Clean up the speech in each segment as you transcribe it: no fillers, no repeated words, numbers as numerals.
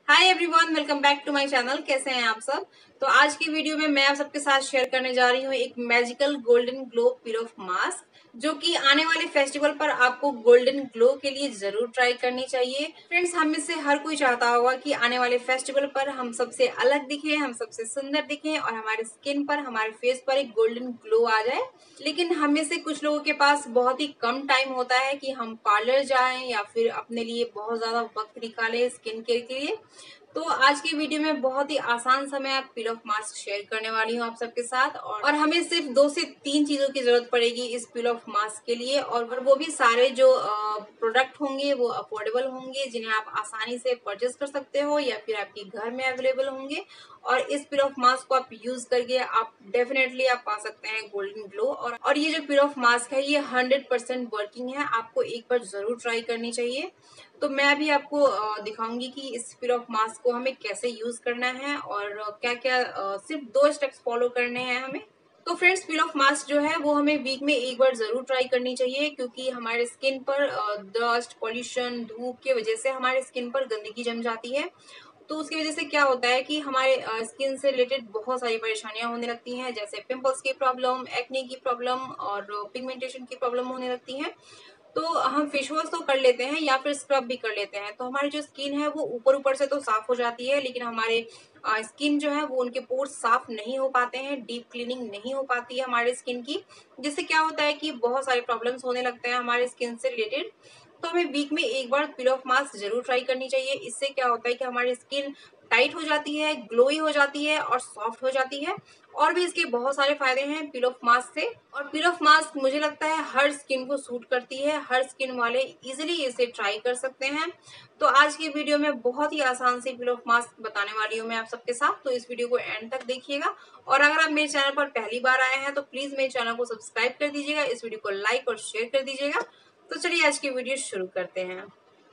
Hi everyone, welcome back to my channel. कैसे हैं आप सब। तो आज की वीडियो में मैं आप सबके साथ शेयर करने जा रही हूँ एक magical golden glow peel off mask, जो कि आने वाले फेस्टिवल पर आपको गोल्डन ग्लो के लिए जरूर ट्राई करनी चाहिए। फ्रेंड्स, हम में से हर कोई चाहता होगा कि आने वाले फेस्टिवल पर हम सबसे अलग दिखें, हम सबसे सुंदर दिखें और हमारे स्किन पर, हमारे फेस पर एक गोल्डन ग्लो आ जाए। लेकिन हम में से कुछ लोगों के पास बहुत ही कम टाइम होता है कि हम पार्लर जाएं या फिर अपने लिए बहुत ज्यादा वक्त निकालें स्किन केयर के लिए। तो आज की वीडियो में बहुत ही आसान सा मैं पील ऑफ मास्क शेयर करने वाली हूँ आप सबके साथ, और हमें सिर्फ 2 से 3 चीजों की जरूरत पड़ेगी इस पील ऑफ मास्क के लिए, और वो भी सारे जो प्रोडक्ट होंगे वो अफोर्डेबल होंगे, जिन्हें आप आसानी से परचेज कर सकते हो या फिर आपके घर में अवेलेबल होंगे। और इस पील ऑफ मास्क को आप यूज करके आप डेफिनेटली आप पा सकते हैं गोल्डन ग्लो। और ये जो पील ऑफ मास्क है ये 100% वर्किंग है, आपको एक बार जरूर ट्राई करनी चाहिए। तो मैं अभी आपको दिखाऊंगी कि इस पील ऑफ मास्क को हमें कैसे यूज करना है और क्या क्या सिर्फ 2 स्टेप्स फॉलो करने हैं हमें। तो फ्रेंड्स, पील ऑफ मास्क जो है वो हमें वीक में एक बार जरूर ट्राई करनी चाहिए, क्योंकि हमारे स्किन पर डस्ट, पॉल्यूशन, धूप की वजह से हमारे स्किन पर गंदगी जम जाती है। तो उसकी वजह से क्या होता है कि हमारे स्किन से रिलेटेड बहुत सारी परेशानियां होने लगती हैं, जैसे पिंपल्स की प्रॉब्लम, एक्ने की प्रॉब्लम और पिगमेंटेशन की प्रॉब्लम होने लगती है। तो हम फेस वॉश तो कर लेते हैं या फिर स्क्रब भी कर लेते हैं, तो हमारी जो स्किन है वो ऊपर ऊपर से तो साफ हो जाती है, लेकिन हमारे स्किन जो है वो उनके पोर्स साफ नहीं हो पाते हैं, डीप क्लीनिंग नहीं हो पाती है हमारे स्किन की। जिससे क्या होता है कि बहुत सारे प्रॉब्लम्स होने लगते हैं हमारे स्किन से रिलेटेड। तो हमें वीक में एक बार पील ऑफ मास्क जरूर ट्राई करनी चाहिए। इससे क्या होता है कि हमारी स्किन टाइट हो जाती है, ग्लोई हो जाती है और सॉफ्ट हो जाती है। और भी इसके बहुत सारे फायदे हैं पील ऑफ मास्क से। और पील ऑफ मास्क मुझे लगता है हर स्किन को सूट करती है, हर स्किन वाले इजीली इसे ट्राई कर सकते हैं। तो आज की वीडियो में बहुत ही आसान सी पील ऑफ मास्क बताने वाली हूँ मैं आप सबके साथ, तो इस वीडियो को एंड तक देखिएगा। और अगर आप मेरे चैनल पर पहली बार आए हैं तो प्लीज मेरे चैनल को सब्सक्राइब कर दीजिएगा, इस वीडियो को लाइक और शेयर कर दीजिएगा। तो चलिए आज की वीडियो शुरू करते हैं।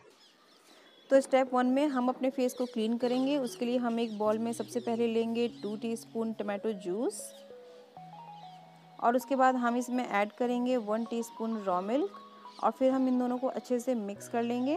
तो स्टेप 1 में हम अपने फेस को क्लीन करेंगे। उसके लिए हम एक बॉल में सबसे पहले लेंगे 2 टीस्पून टमाटो जूस, और उसके बाद हम इसमें ऐड करेंगे 1 टीस्पून रॉ मिल्क, और फिर हम इन दोनों को अच्छे से मिक्स कर लेंगे।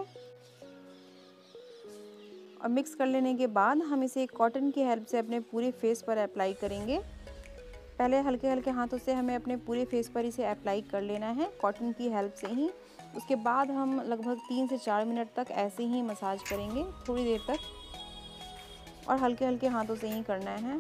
और मिक्स कर लेने के बाद हम इसे कॉटन की हेल्प से अपने पूरे फेस पर अप्लाई करेंगे। पहले हल्के हल्के हाथों से हमें अपने पूरे फेस पर इसे अप्लाई कर लेना है कॉटन की हेल्प से ही। उसके बाद हम लगभग 3 से 4 मिनट तक ऐसे ही मसाज करेंगे, थोड़ी देर तक, और हल्के हल्के हाथों से ही करना है।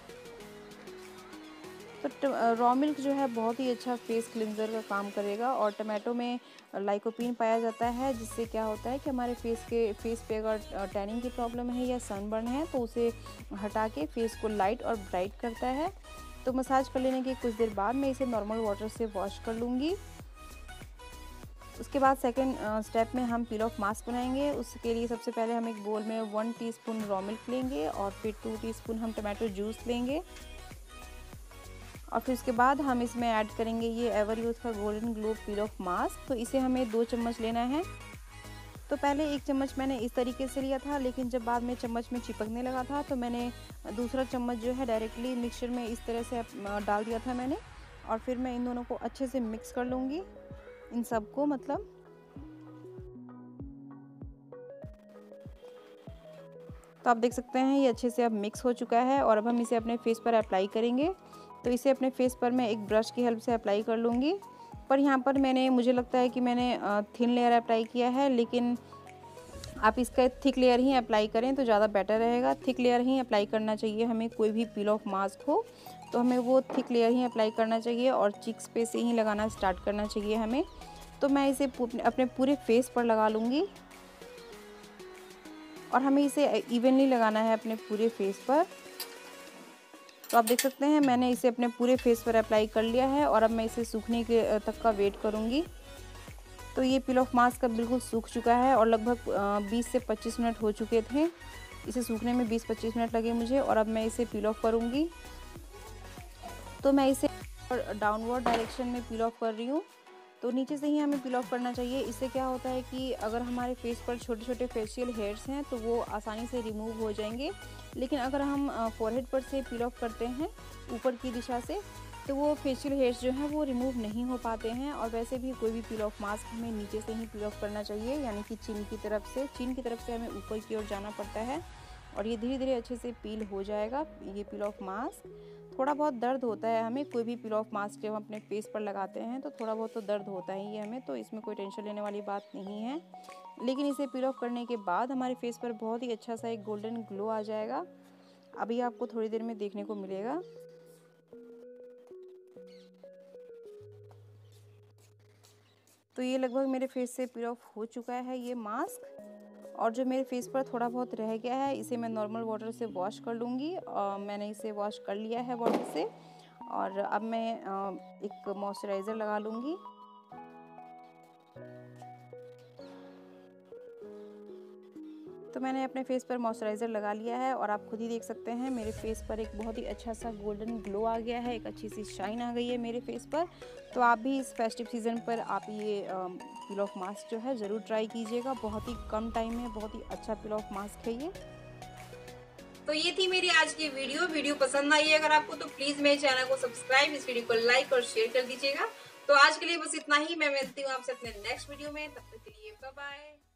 तो रॉ मिल्क जो है बहुत ही अच्छा फेस क्लिनज़र का काम करेगा, और टमाटो में लाइकोपीन पाया जाता है, जिससे क्या होता है कि हमारे फेस पे अगर टैनिंग की प्रॉब्लम है या सनबर्न है तो उसे हटा के फेस को लाइट और ब्राइट करता है। तो मसाज कर लेने के कुछ देर बाद मैं इसे नॉर्मल वाटर से वॉश कर लूँगी। उसके बाद सेकंड स्टेप में हम पील ऑफ मास्क बनाएंगे। उसके लिए सबसे पहले हम एक बोल में 1 टीस्पून रॉ मिल्क लेंगे, और फिर 2 टीस्पून हम टमाटो जूस लेंगे, और फिर उसके बाद हम इसमें ऐड करेंगे ये एवर यूथ का golden glow peel off mask. तो इसे हमें 2 चम्मच लेना है। तो पहले 1 चम्मच मैंने इस तरीके से लिया था, लेकिन जब बाद में चम्मच में चिपकने लगा था तो मैंने दूसरा चम्मच जो है डायरेक्टली मिक्सचर में इस तरह से डाल दिया था मैंने। और फिर मैं इन दोनों को अच्छे से मिक्स कर लूँगी, इन सबको मतलब। तो आप देख सकते हैं ये अच्छे से अब मिक्स हो चुका है, और अब हम इसे अपने फेस पर अप्लाई करेंगे। तो इसे अपने फेस पर मैं एक ब्रश की हेल्प से अप्लाई कर लूँगी। पर यहाँ पर मुझे लगता है कि मैंने थिन लेयर अप्लाई किया है, लेकिन आप इसका थिक लेयर ही अप्लाई करें तो ज़्यादा बेटर रहेगा। थिक लेयर ही अप्लाई करना चाहिए हमें, कोई भी पील ऑफ मास्क हो तो हमें वो थिक लेयर ही अप्लाई करना चाहिए, और चिक्स पे से ही लगाना स्टार्ट करना चाहिए हमें। तो मैं इसे अपने पूरे फेस पर लगा लूँगी, और हमें इसे इवनली लगाना है अपने पूरे फेस पर। तो आप देख सकते हैं मैंने इसे अपने पूरे फेस पर अप्लाई कर लिया है, और अब मैं इसे सूखने के तक का वेट करूँगी। तो ये पील ऑफ मास्क अब बिल्कुल सूख चुका है, और लगभग 20 से 25 मिनट हो चुके थे इसे सूखने में। 20-25 मिनट लगे मुझे, और अब मैं इसे पील ऑफ करूँगी। तो मैं इसे डाउनवर्ड डायरेक्शन में पील ऑफ कर रही हूँ। तो नीचे से ही हमें पील ऑफ करना चाहिए। इससे क्या होता है कि अगर हमारे फेस पर छोटे छोटे फेशियल हेयर्स हैं तो वो आसानी से रिमूव हो जाएंगे। लेकिन अगर हम फॉरहेड पर से पील ऑफ करते हैं ऊपर की दिशा से, तो वो फेशियल हेयर्स जो हैं वो रिमूव नहीं हो पाते हैं। और वैसे भी कोई भी पील ऑफ मास्क हमें नीचे से ही पील ऑफ करना चाहिए, यानी कि चिन की तरफ से हमें ऊपर की ओर जाना पड़ता है और ये धीरे धीरे अच्छे से पील हो जाएगा ये पील ऑफ मास्क। थोड़ा बहुत दर्द होता है हमें, कोई भी पील ऑफ मास्क जब हम अपने फेस पर लगाते हैं तो थोड़ा बहुत तो दर्द होता ही है हमें, तो इसमें कोई टेंशन लेने वाली बात नहीं है। लेकिन इसे पील ऑफ करने के बाद हमारे फेस पर बहुत ही अच्छा सा एक गोल्डन ग्लो आ जाएगा। अभी आपको थोड़ी देर में देखने को मिलेगा। तो ये लगभग मेरे फेस से पील ऑफ हो चुका है ये मास्क। और जो मेरे फेस पर थोड़ा बहुत रह गया है इसे मैं नॉर्मल वाटर से वॉश कर लूँगी। मैंने इसे वॉश कर लिया है वाटर से और अब मैं एक मॉइस्चराइज़र लगा लूँगी। तो मैंने अपने फेस पर मॉइस्चराइज़र लगा लिया है और आप खुद ही देख सकते हैं मेरे फेस पर एक बहुत ही अच्छा सा गोल्डन ग्लो आ गया है, एक अच्छी सी शाइन आ गई है मेरे फेस पर। तो आप भी इस फेस्टिव सीज़न पर आप ये पील ऑफ मास्क जो है ज़रूर ट्राई कीजिएगा। बहुत ही कम टाइम में बहुत ही अच्छा पील ऑफ मास्क है ये। तो ये थी मेरी आज की वीडियो पसंद आई है अगर आपको तो प्लीज मेरे चैनल को सब्सक्राइब, इस वीडियो को लाइक और शेयर कर दीजिएगा। तो आज के लिए बस इतना ही, मैं मिलती हूँ आपसे अपने नेक्स्ट वीडियो में, तब तक के लिए बाय बाय।